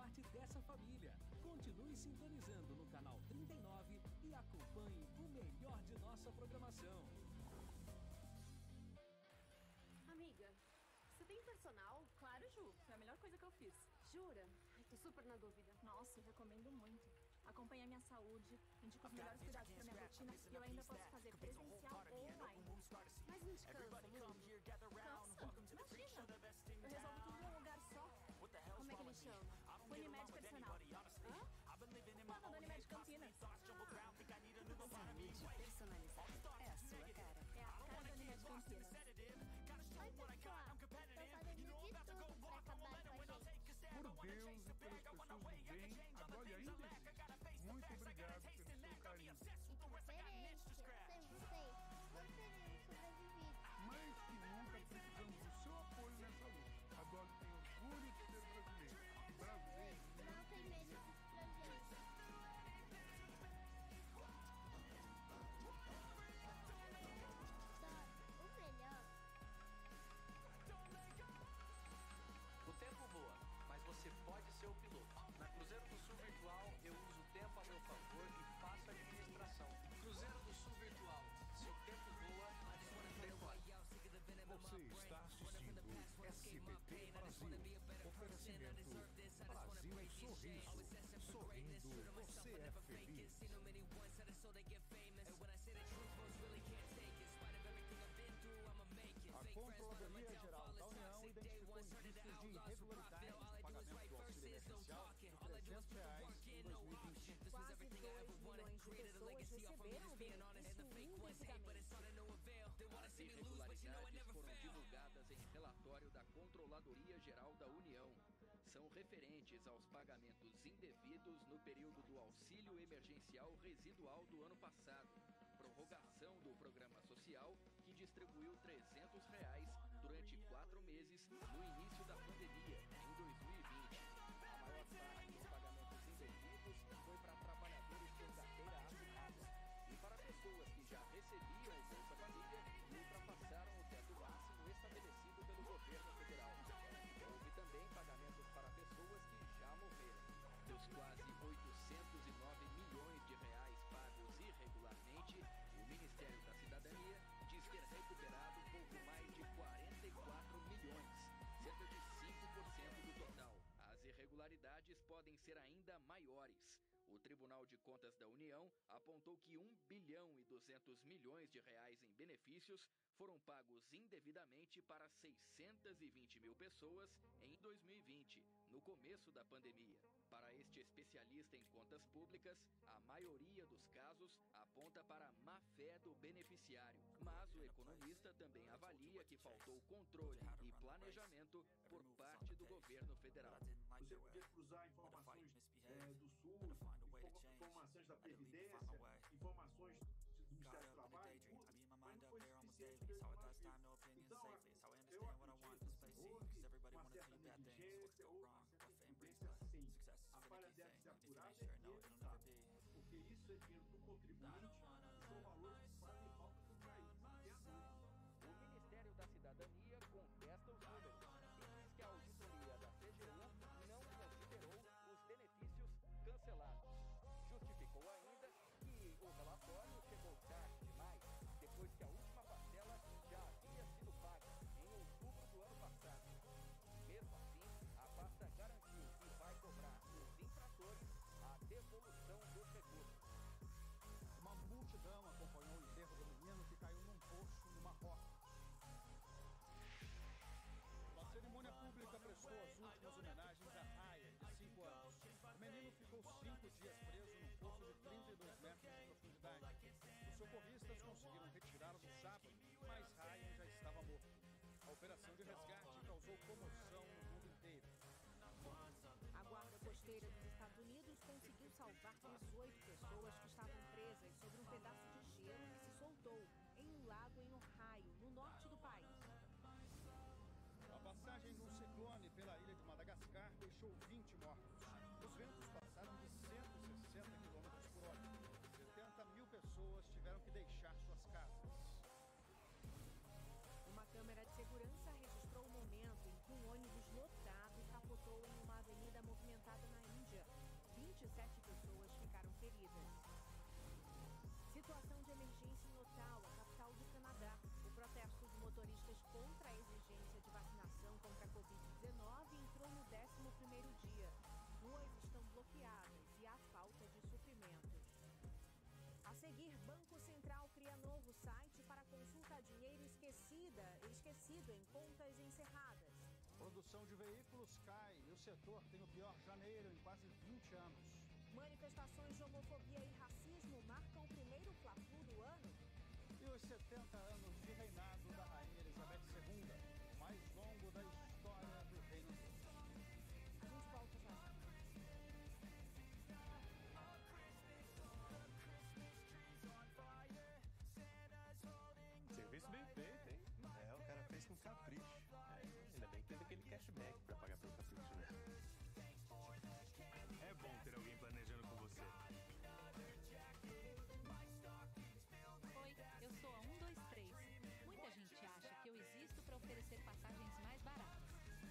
parte dessa família. Continue sintonizando no canal 39 e acompanhe o melhor de nossa programação. Amiga, você tem personal? Claro, Ju. Foi a melhor coisa que eu fiz. Jura? Ai, tô super na dúvida. Nossa, eu recomendo muito. Acompanha a minha saúde, indica os melhores cuidados pra minha rotina e eu ainda posso fazer presencial ou online. Mas não descansa muito? Cansa? Imagina! Eu resolvo tudo num lugar só. Como é que ele chama? Unimed Personal. Hã? Manda da Unimed Campinas. Saúde personalizada. É a sua cara. É a cara da Unimed Campinas. Oi, pessoal. Tô fazendo de tudo pra acabar com a gente. Por Deus e pelas pessoas do bem, a Dolly ainda existe. Muito obrigado pelo seu carinho. Diferente. Sem vocês, não teríamos sobrevivido. Mais que nunca precisamos do seu apoio nessa luta. A Dolly tem orgulho de ser brasileira. Brasileiro Não tem medo de estrangeiros. O melhor. O tempo voa, mas você pode ser o piloto. Na Cruzeiro do Sul Virtual, eu uso o tempo a meu favor e faço a administração. Cruzeiro do Sul Virtual. Se o tempo voa, decora. Você está assistindo SBT Brasil. Oferecimento Brasil Sorriso. Sorrindo, você é feliz. A Controladoria Geral da União identificou indícios de irregularidade no pagamento do auxílio emergencial de R$300 em 2020. Quase 2 milhões de pessoas receberam o benefício indevidamente. As irregularidades foram divulgadas em relatório da Controladoria Geral da União. São referentes aos pagamentos indevidos no período do auxílio emergencial residual do ano passado. Prorrogação do programa social, que distribuiu R$300 durante 4 meses no início da pandemia, em 2020. A maior parte dos pagamentos indevidos foi para trabalhadores por carteira assinada e para pessoas que já recebiam o Bolsa Família e ultrapassaram o teto máximo estabelecido pelo governo federal. Houve também pagamentos para pessoas que já morreram. Dos quase 809 milhões de reais pagos irregularmente, o Ministério da Cidadania diz ter recuperado pouco mais de 44 milhões, cerca de 5% do total. As irregularidades podem ser ainda maiores. O Tribunal de Contas da União apontou que 1 bilhão e 200 milhões de reais em benefícios foram pagos indevidamente para 620 mil pessoas em 2020, no começo da pandemia. Para este especialista em contas públicas, a maioria dos casos aponta para a má-fé do beneficiário. Mas o economista também avalia que faltou controle e planejamento por parte do governo federal. Você podia cruzar informações do SUS, informações da Previdência, informações do Ministério do Trabalho, mas não foi suficiente para ele fazer isso. Então, eu acredito que houve uma certa negligência, houve uma certa incumbência, sim. A falha deve ser apurada e evitada, porque isso é dinheiro do contribuinte, são valores que fazem falta para o país. O Ministério da Cidadania contesta os números e diz que a auditoria da CGU não considerou os benefícios cancelados. Justificou ainda que o relatório chegou tarde demais, depois que a última parcela já havia sido paga em outubro do ano passado. Mesmo assim, a pasta garantiu que vai cobrar dos infratores a devolução dos recursos. Uma multidão acompanhou o enterro do menino que caiu num poço numa rota. A cerimônia pública prestou as últimas homenagens a Ryan, de 5 anos. O menino ficou 5 dias preso num poço de 32 metros de profundidade. Os socorristas conseguiram retirá-lo no sábado, mas Ryan já estava morto. A operação de resgate causou comoção no mundo inteiro. A Guarda Costeira dos Estados Unidos conseguiu salvar 18 pessoas que estavam presas sobre um pedaço de gelo que se soltou em um lago em Ohio, no norte do país. A passagem de um ciclone pela ilha de Madagascar deixou 20 mortos. Os ventos passaram de 160 km por hora. 70 mil pessoas tiveram que deixar suas casas. Uma câmera de segurança registrou o momento em que um ônibus lotado capotou em uma avenida movimentada na 27 pessoas ficaram feridas. Situação de emergência em Ottawa, capital do Canadá. O protesto de motoristas contra a exigência de vacinação contra a Covid-19 entrou no 11º dia. Ruas estão bloqueadas e há falta de suprimentos. A seguir, Banco Central cria novo site para consultar dinheiro esquecido em contas encerradas. Produção de veículos cai e o setor tem o pior janeiro em quase 20 anos. Manifestações de homofobia e racismo marcam o primeiro Fla-Flu do ano. E os 70 anos de reinado da Rainha Elizabeth II, o mais longo da história do Reino Unido. A gente volta já. Serviço bem feito, hein? É, o cara fez com capricho. Ainda bem que teve aquele cashback pra pagar pelo capricho, né? É bom ter alguém planejando com você. Oi, eu sou a 123. Muita gente acha que eu existo para oferecer passagens mais baratas.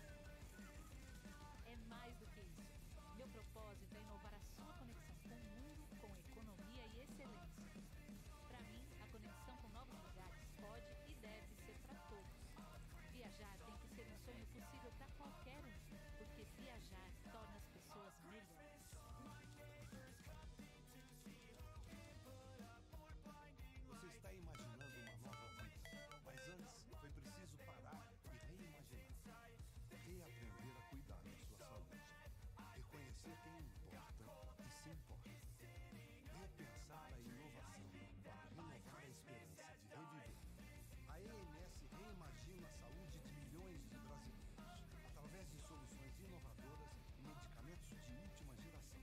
É mais do que isso. Meu propósito é inovar a sua conexão com o mundo, com economia e excelência. Para mim, a conexão com novos lugares pode e deve ser para todos. Viajar tem que ser um sonho possível para qualquer um, porque viajar torna as pessoas melhores. Você está imaginando uma nova vida, mas antes foi preciso parar e reimaginar. Reaprender a cuidar da sua saúde. Reconhecer quem importa e se importa. Repensar a inovação para renovar a esperança de reviver. A EMS reimagina a saúde de milhões de brasileiros, através de soluções inovadoras e medicamentos de última geração.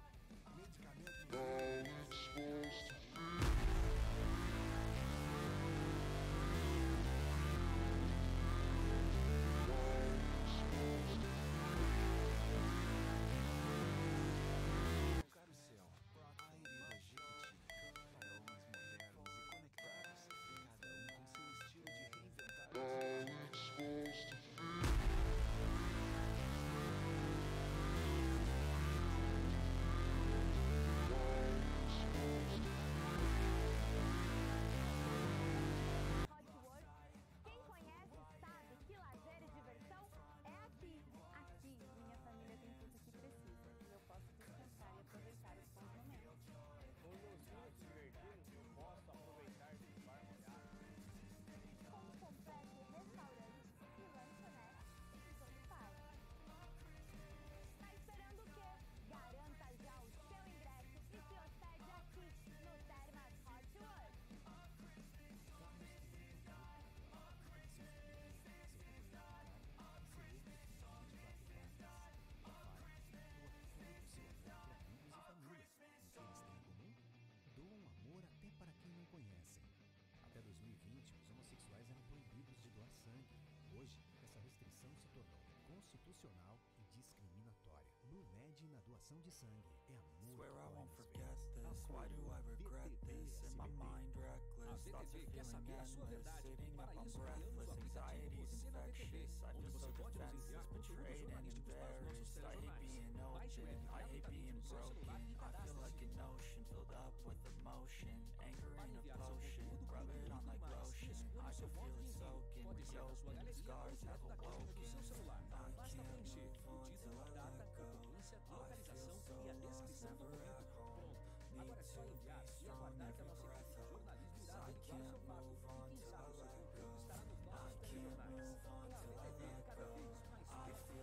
constitucional e discriminatória. BlueMed na doação de sangue é amor. Swear I won't forget this. Why do I regret this? In my mind reckless. Thoughts are feeling endless. Sitting up, I'm breathless. Anxiety's infectious. I feel so defenseless, betrayed and embarrassed. I hate being open. I hate being broken. I feel like an ocean filled up with emotion. Anger in a potion. Rub it on like lotion. I can feel it soaking. Reopen. Scars have awoken. Basta preencher o título, a data, frequência, localização e a descrição do documento. Pronto. Agora é só enviar e aguardar que a nossa equipe de jornalismo irá averiguar o seu fato e quem sabe o seu conteúdo estará nos nossos telejornais. Em AVTV, cada vez mais perto.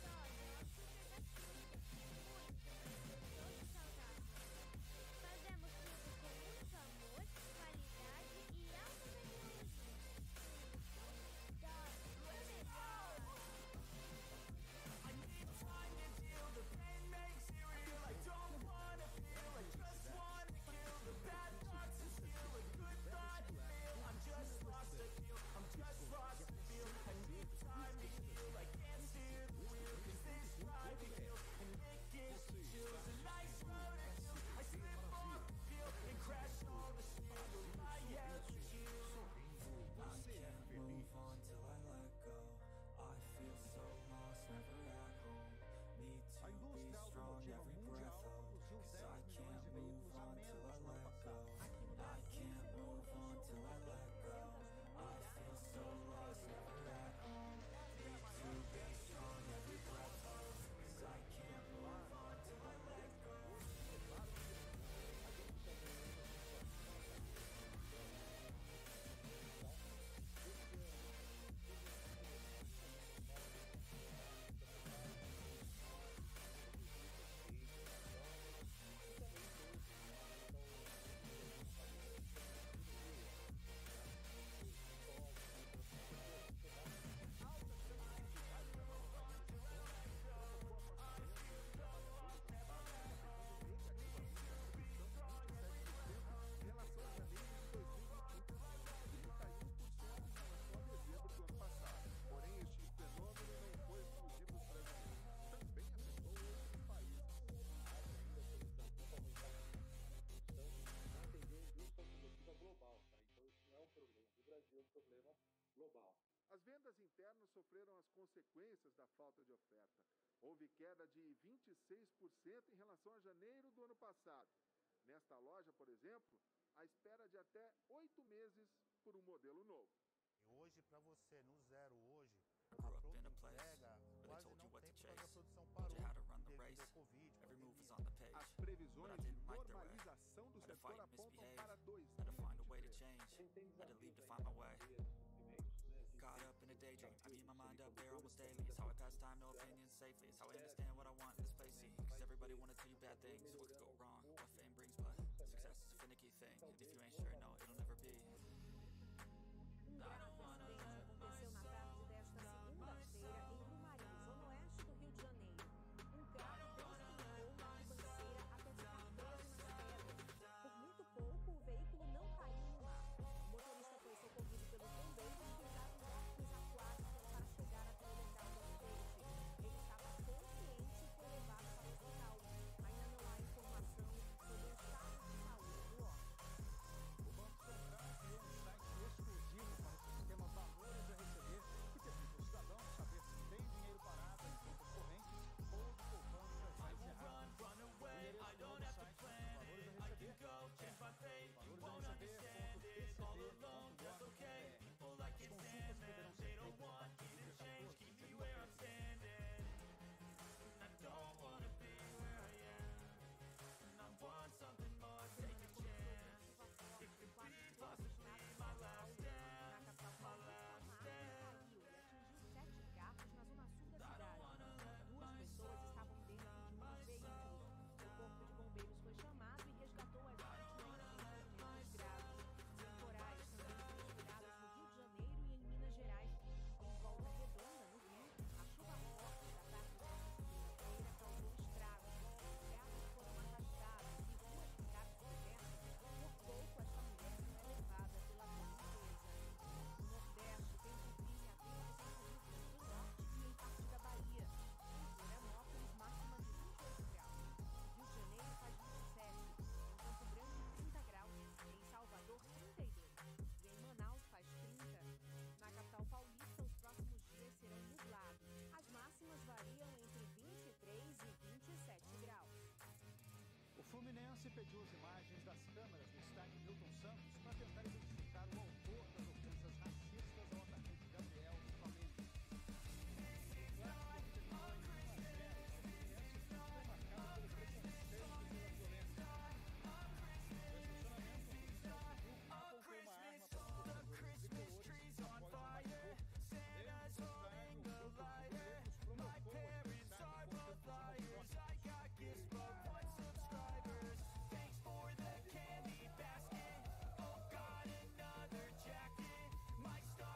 Fazemos problema global. As vendas internas sofreram as consequências da falta de oferta. Houve queda de 26% em relação a janeiro do ano passado. Nesta loja, por exemplo, a espera de até 8 meses por um modelo novo. Hoje, para você, no zero hoje, Grew up in a place where they told you what to chase, told you how to run the race. Every move was on the page. As But I previsões de didn't like their way. normalização do Had to setor fight and apontam misbehave. para Had to find a way to 2023. change. Had to leave to find my way. Caught up in a daydream. I beat my mind up there almost daily. It's how I pass time, no opinions safely. It's how I understand what I want in this place. See, cause everybody wanna tell you bad things. What could go wrong? What fame brings, but success is a finicky thing. And if you ain't sure, no, it'll never be. Grave acidente aconteceu na tarde desta segunda-feira em Grumari, zona oeste do Rio de Janeiro. Um carro despencou na ribanceira até ficar preso nas pedras. Por muito pouco, o veículo não caiu no mar. O motorista foi socorrido pelos bombeiros que usaram óculos aquáticos para chegar até o local do acidente. Ele estava consciente e foi levado para o hospital. Ainda não há informação sobre o estado de saúde do homem. O Banco Central criou um site exclusivo para o sistema Valores a Receber, que permite ao cidadão saber se tem dinheiro parado em contas correntes ou de poupança já encerrada. O endereço do novo site Valores a Receber é valoresareceber.pcd.gov.br. As consultas poderão ser feitas a partir desta 7 carros na zona sul da cidade. 2 pessoas estavam dentro de um dos veículos. O corpo de bombeiros foi chamado e resgatou as vítimas em ferimentos graves. Temporais também foram esperadas no Rio de Janeiro e em Minas Gerais. Em Volta Redonda, no Rio, a chuva forte da tarde desta segunda-feira causou estragos. Gatos foram arrastados e ruas ficaram cobertas. Por pouco, esta mulher foi levada pela correnteza. O Nordeste tem divide a 35 do norte e em parte da Bahia. Em Florianópolis, máxima de 28 graus. Rio de Janeiro faz 27. Em Campo Grande, 30 graus. Em Salvador, 32. E em Manaus faz 30. Na capital paulista, os próximos dias serão nublados. As máximas variam entre 23 e 27 graus. O Fluminense pediu as imagens das câmeras do estádio Milton Santos para tentar identificar o autor das ofensas racistas ao atacante Gabriel do Flamengo. O clássico que terminou em 1-0, o Fluminense foi marcado pelo preconceito e pela violência. No estacionamento, o policial civil apontou uma arma para os torcedores tricolores após um bate-boca. Dentro do estádio, o grupo de goleiros provocou o adversário com tentativas próximas. My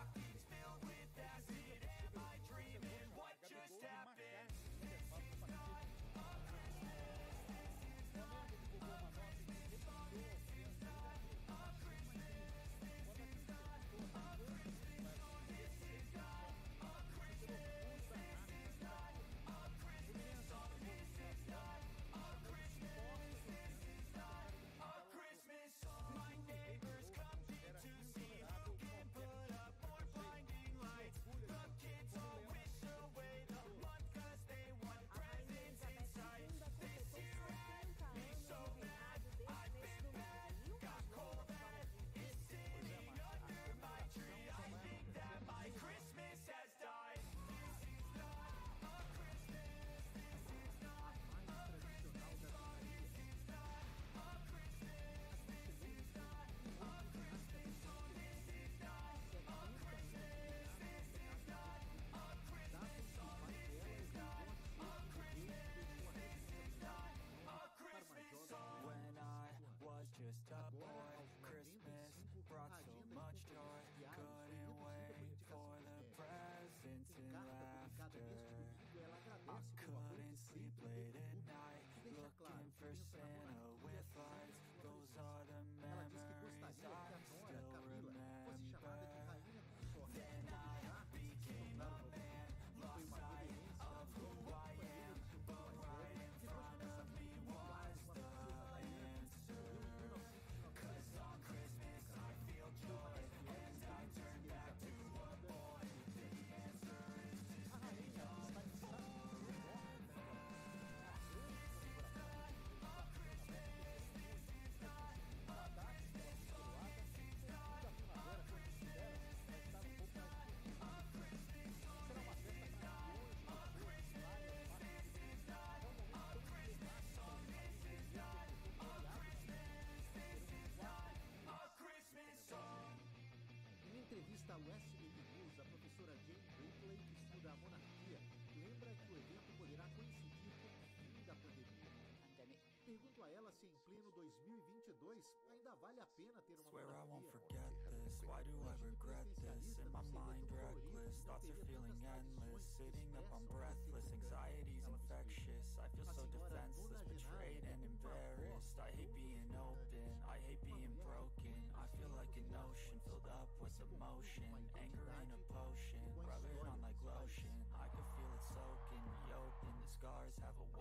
pergunto a ela se em pleno 2022 ainda vale a pena ter uma Swear I won't moradia. forget this. Why do I regret this? In my mind reckless, thoughts are feeling endless. Sitting up, I'm breathless, anxiety's infectious. I feel so defenseless, betrayed and embarrassed. I hate being open, I hate being broken. I feel like an ocean filled up with emotion. Anger ain't a potion, rub it on like lotion. I can feel it soaking, reopen. The scars have a